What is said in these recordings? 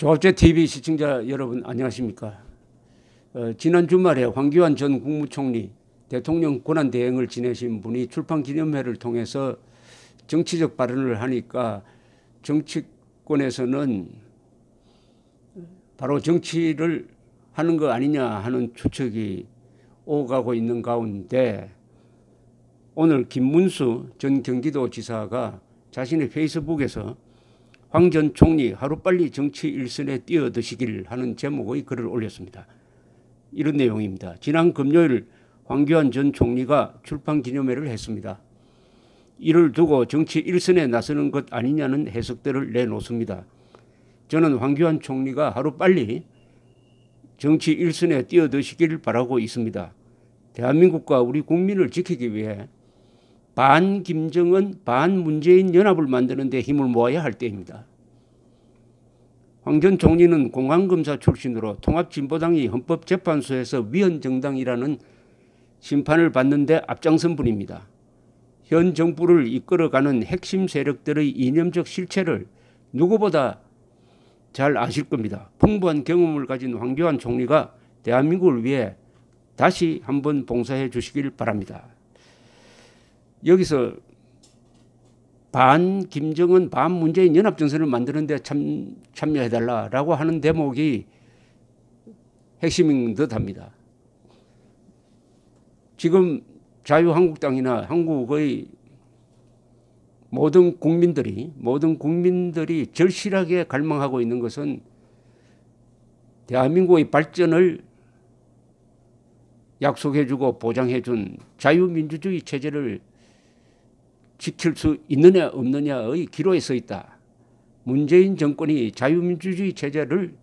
조합제TV 시청자 여러분 안녕하십니까. 지난 주말에 황교안 전 국무총리 대통령 권한대행을 지내신 분이 출판기념회를 통해서 정치적 발언을 하니까 정치권에서는 바로 정치를 하는 거 아니냐 하는 추측이 오가고 있는 가운데 오늘 김문수 전 경기도지사가 자신의 페이스북에서 황 전 총리 하루빨리 정치 일선에 뛰어드시길 하는 제목의 글을 올렸습니다. 이런 내용입니다. 지난 금요일 황교안 전 총리가 출판기념회를 했습니다. 이를 두고 정치 일선에 나서는 것 아니냐는 해석들을 내놓습니다. 저는 황교안 총리가 하루빨리 정치 일선에 뛰어드시길 바라고 있습니다. 대한민국과 우리 국민을 지키기 위해 반 김정은 반 문재인 연합을 만드는 데 힘을 모아야 할 때입니다. 황 전 총리는 공안검사 출신으로 통합진보당이 헌법재판소에서 위헌정당이라는 심판을 받는 데 앞장선 분입니다. 현 정부를 이끌어가는 핵심 세력들의 이념적 실체를 누구보다 잘 아실 겁니다. 풍부한 경험을 가진 황교안 총리가 대한민국을 위해 다시 한번 봉사해 주시길 바랍니다. 여기서 반 김정은 반 문재인 연합정선을 만드는 데 참여해달라고 하는 대목이 핵심인 듯합니다. 지금 자유한국당이나 한국의 모든 국민들이 절실하게 갈망하고 있는 것은 대한민국의 발전을 약속해주고 보장해준 자유민주주의 체제를 지킬 수 있느냐 없느냐의 기로에 서 있다. 문재인 정권이 자유민주주의 체제를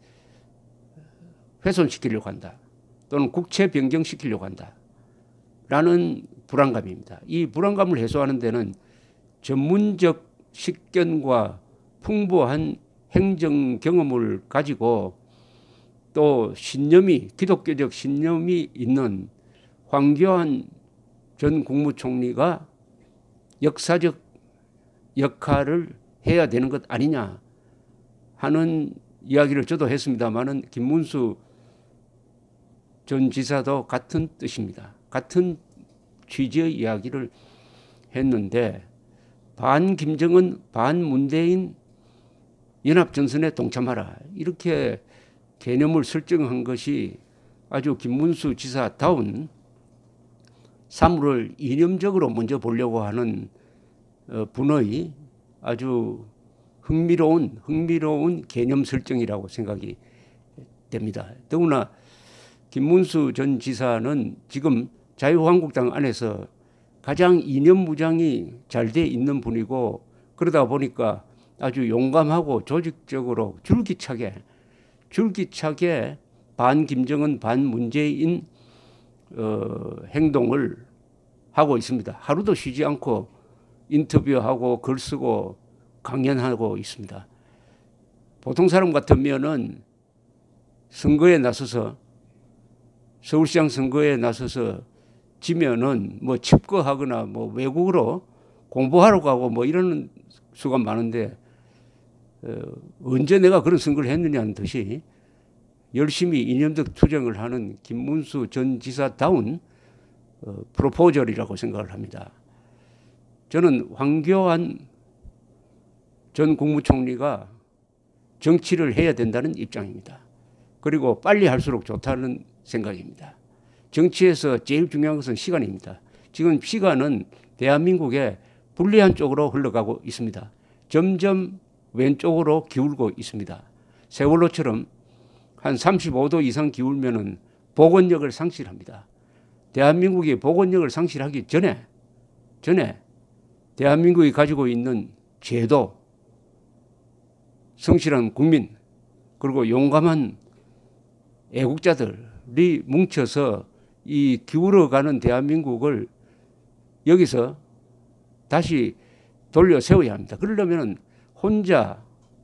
훼손시키려고 한다. 또는 국채 변경시키려고 한다. 라는 불안감입니다. 이 불안감을 해소하는 데는 전문적 식견과 풍부한 행정 경험을 가지고 또 기독교적 신념이 있는 황교안 전 국무총리가 역사적 역할을 해야 되는 것 아니냐 하는 이야기를 저도 했습니다마는 김문수 전 지사도 같은 뜻입니다. 같은 취지의 이야기를 했는데 반 김정은 반 문재인 연합정선에 동참하라 이렇게 개념을 설정한 것이 아주 김문수 지사다운 사물을 이념적으로 먼저 보려고 하는 분의 아주 흥미로운 개념 설정이라고 생각이 됩니다. 더구나 김문수 전 지사는 지금 자유한국당 안에서 가장 이념 무장이 잘 돼 있는 분이고 그러다 보니까 아주 용감하고 조직적으로 줄기차게 반 김정은 반 문재인 행동을 하고 있습니다. 하루도 쉬지 않고 인터뷰하고 글 쓰고 강연하고 있습니다. 보통 사람 같으면은 선거에 나서서 서울시장 선거에 나서서 지면은 뭐 칩거하거나 뭐 외국으로 공부하러 가고 뭐 이런 수가 많은데 언제 내가 그런 선거를 했느냐는 듯이 열심히 이념적 투쟁을 하는 김문수 전 지사다운 프로포절이라고 생각을 합니다. 저는 황교안 전 국무총리가 정치를 해야 된다는 입장입니다. 그리고 빨리 할수록 좋다는 생각입니다. 정치에서 제일 중요한 것은 시간입니다. 지금 시간은 대한민국에 불리한 쪽으로 흘러가고 있습니다. 점점 왼쪽으로 기울고 있습니다. 세월호처럼 한 35도 이상 기울면은 복원력을 상실합니다. 대한민국이 복원력을 상실하기 전에 대한민국이 가지고 있는 제도, 성실한 국민, 그리고 용감한 애국자들이 뭉쳐서 이 기울어가는 대한민국을 여기서 다시 돌려 세워야 합니다. 그러려면 혼자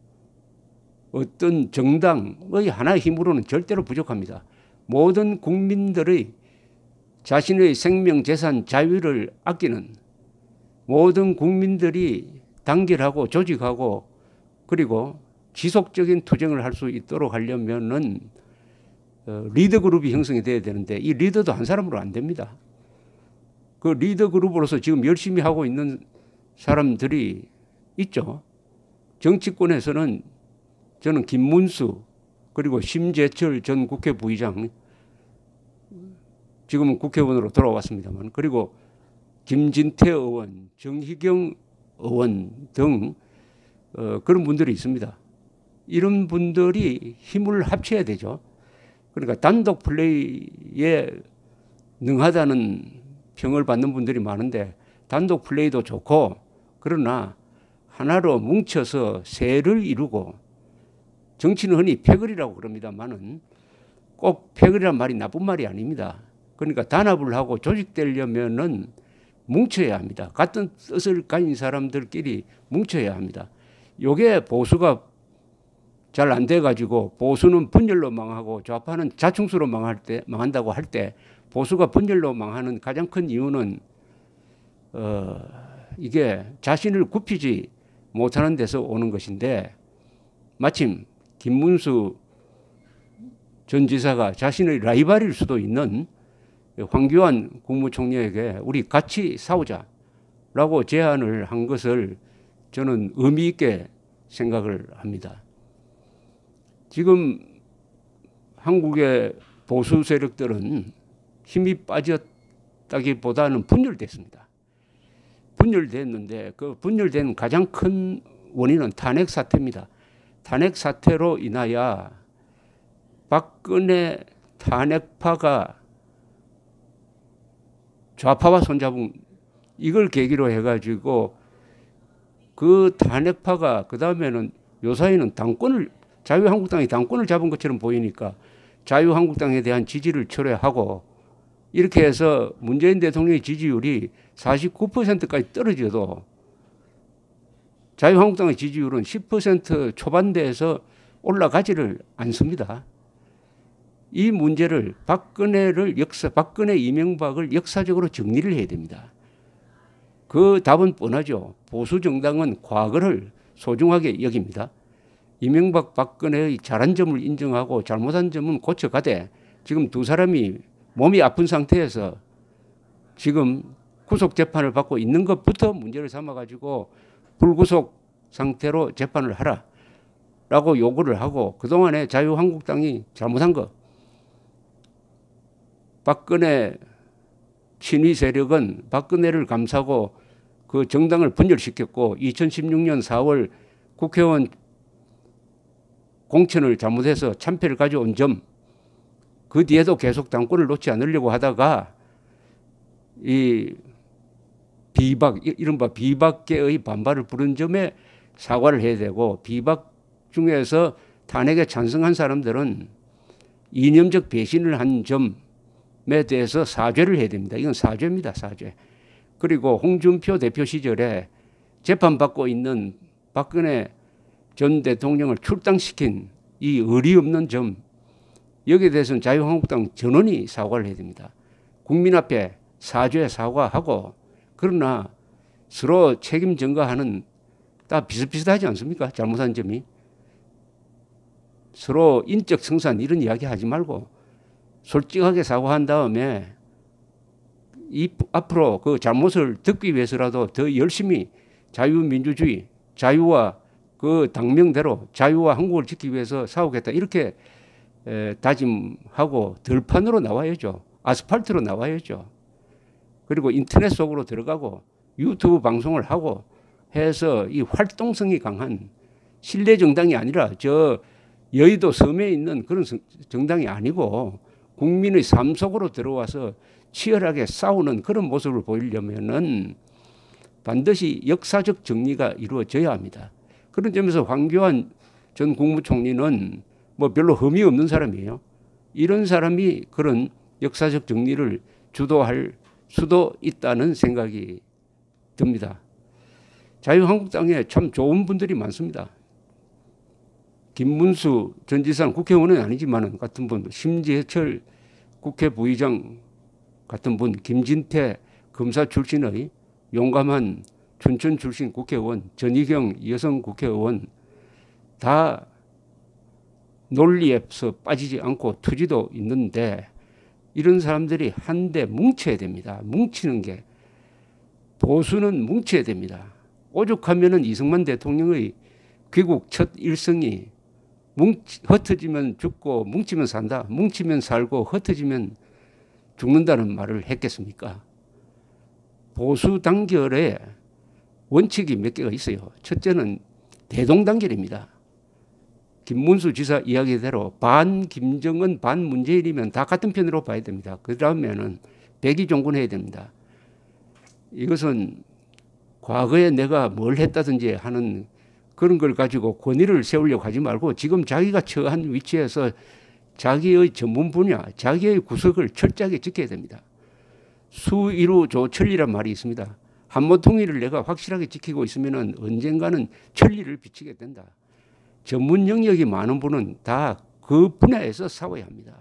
어떤 정당의 하나의 힘으로는 절대로 부족합니다. 모든 국민들의 자신의 생명, 재산, 자유를 아끼는 모든 국민들이 단결하고 조직하고 그리고 지속적인 투쟁을 할 수 있도록 하려면은 리더 그룹이 형성이 돼야 되는데 이 리더도 한 사람으로 안 됩니다. 그 리더 그룹으로서 지금 열심히 하고 있는 사람들이 있죠. 정치권에서는 저는 김문수 그리고 심재철 전 국회 부의장 지금은 국회의원으로 돌아왔습니다만 그리고 김진태 의원, 정희경 의원 등 그런 분들이 있습니다. 이런 분들이 힘을 합쳐야 되죠. 그러니까 단독 플레이에 능하다는 평을 받는 분들이 많은데 단독 플레이도 좋고 그러나 하나로 뭉쳐서 세를 이루고 정치는 흔히 패거리라고 그럽니다만은 꼭 패거리란 말이 나쁜 말이 아닙니다. 그러니까 단합을 하고 조직되려면은 뭉쳐야 합니다. 같은 뜻을 가진 사람들끼리 뭉쳐야 합니다. 요게 보수가 잘 안 돼가지고 보수는 분열로 망하고 좌파는 자충수로 망한다고 할 때 보수가 분열로 망하는 가장 큰 이유는 이게 자신을 굽히지 못하는 데서 오는 것인데 마침 김문수 전 지사가 자신의 라이벌일 수도 있는 황교안 국무총리에게 우리 같이 싸우자라고 제안을 한 것을 저는 의미 있게 생각을 합니다. 지금 한국의 보수 세력들은 힘이 빠졌다기보다는 분열됐습니다. 분열됐는데 그 분열된 가장 큰 원인은 탄핵 사태입니다. 탄핵 사태로 인하여 박근혜 탄핵파가 좌파와 손잡은 이걸 계기로 해가지고 그 탄핵파가 그 다음에는 요사이는 당권을 자유한국당이 당권을 잡은 것처럼 보이니까 자유한국당에 대한 지지를 철회하고 이렇게 해서 문재인 대통령의 지지율이 49%까지 떨어져도 자유한국당의 지지율은 10% 초반대에서 올라가지를 않습니다. 이 문제를 박근혜 이명박을 역사적으로 정리를 해야 됩니다. 그 답은 뻔하죠. 보수 정당은 과거를 소중하게 여깁니다. 이명박 박근혜의 잘한 점을 인정하고 잘못한 점은 고쳐가되 지금 두 사람이 몸이 아픈 상태에서 지금 구속 재판을 받고 있는 것부터 문제를 삼아가지고 불구속 상태로 재판을 하라라고 요구를 하고 그동안에 자유한국당이 잘못한 거 박근혜 친위 세력은 박근혜를 감싸고 그 정당을 분열시켰고 2016년 4월 국회의원 공천을 잘못해서 참패를 가져온 점 그 뒤에도 계속 당권을 놓지 않으려고 하다가 이 이른바 비박계의 반발을 부른 점에 사과를 해야 되고 비박 중에서 탄핵에 찬성한 사람들은 이념적 배신을 한 점에 대해서 사죄를 해야 됩니다. 이건 사죄입니다. 사죄. 그리고 홍준표 대표 시절에 재판받고 있는 박근혜 전 대통령을 출당시킨 이 의리 없는 점 여기에 대해서는 자유한국당 전원이 사과를 해야 됩니다. 국민 앞에 사과하고 그러나 서로 책임 전가하는 다 비슷비슷하지 않습니까? 잘못한 점이. 서로 인적 청산 이런 이야기 하지 말고 솔직하게 사과한 다음에 앞으로 그 잘못을 듣기 위해서라도 더 열심히 자유민주주의, 자유와 그 당명대로 자유와 한국을 지키기 위해서 싸우겠다 이렇게 다짐하고 들판으로 나와야죠. 아스팔트로 나와야죠. 그리고 인터넷 속으로 들어가고 유튜브 방송을 하고 해서 이 활동성이 강한 신뢰 정당이 아니라 저 여의도 섬에 있는 그런 정당이 아니고 국민의 삶 속으로 들어와서 치열하게 싸우는 그런 모습을 보이려면은 반드시 역사적 정리가 이루어져야 합니다. 그런 점에서 황교안 전 국무총리는 뭐 별로 흠이 없는 사람이에요. 이런 사람이 그런 역사적 정리를 주도할 수도 있다는 생각이 듭니다. 자유한국당에 참 좋은 분들이 많습니다. 김문수 전 지사는 국회의원은 아니지만 같은 분, 심재철 국회 부의장 같은 분, 김진태 검사 출신의 용감한 춘천 출신 국회의원, 전희경 여성 국회의원 다 논리에서 빠지지 않고 투지도 있는데 이런 사람들이 한데 뭉쳐야 됩니다. 뭉치는 게 보수는 뭉쳐야 됩니다. 오죽하면은 이승만 대통령의 귀국 첫 일성이 흩어지면 죽고 뭉치면 산다. 뭉치면 살고 흩어지면 죽는다는 말을 했겠습니까? 보수 단결에 원칙이 몇 개가 있어요. 첫째는 대동단결입니다. 김문수 지사 이야기대로 반 김정은 반 문재인이면 다 같은 편으로 봐야 됩니다. 그 다음에는 백의종군해야 됩니다. 이것은 과거에 내가 뭘 했다든지 하는 그런 걸 가지고 권위를 세우려고 하지 말고 지금 자기가 처한 위치에서 자기의 전문 분야, 자기의 구석을 철저하게 지켜야 됩니다. 수이루 조천리란 말이 있습니다. 한모 통일을 내가 확실하게 지키고 있으면 언젠가는 천리를 비치게 된다. 전문 영역이 많은 분은 다 그 분야에서 싸워야 합니다.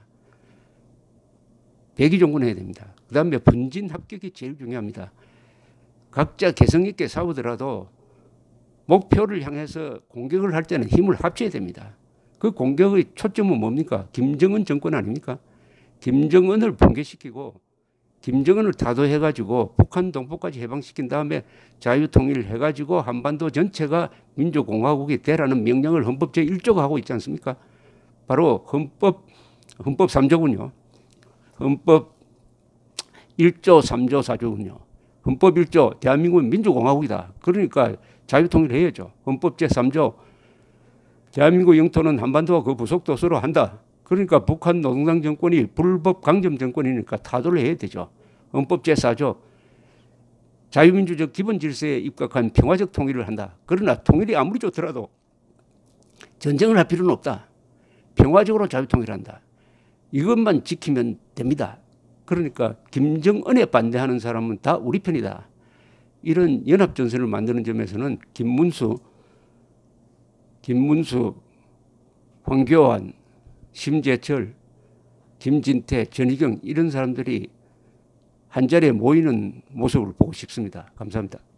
백의종군해야 됩니다. 그 다음에 분진 합격이 제일 중요합니다. 각자 개성 있게 싸우더라도 목표를 향해서 공격을 할 때는 힘을 합쳐야 됩니다. 그 공격의 초점은 뭡니까? 김정은 정권 아닙니까? 김정은을 붕괴시키고 김정은을 타도해가지고 북한 동포까지 해방시킨 다음에 자유통일을 해가지고 한반도 전체가 민주공화국이 되라는 명령을 헌법 제1조가 하고 있지 않습니까? 바로 헌법 3조군요. 헌법 1조, 3조, 4조군요. 헌법 1조 대한민국은 민주공화국이다. 그러니까 자유통일을 해야죠. 헌법 제3조 대한민국 영토는 한반도와 그 부속도 서로 한다. 그러니까 북한 노동당 정권이 불법 강점 정권이니까 타도를 해야 되죠. 헌법 제4조 자유민주적 기본 질서에 입각한 평화적 통일을 한다. 그러나 통일이 아무리 좋더라도 전쟁을 할 필요는 없다. 평화적으로 자유통일한다. 이것만 지키면 됩니다. 그러니까 김정은에 반대하는 사람은 다 우리 편이다. 이런 연합전선을 만드는 점에서는 김문수, 황교안, 심재철, 김진태, 전희경 이런 사람들이 한자리에 모이는 모습을 보고 싶습니다. 감사합니다.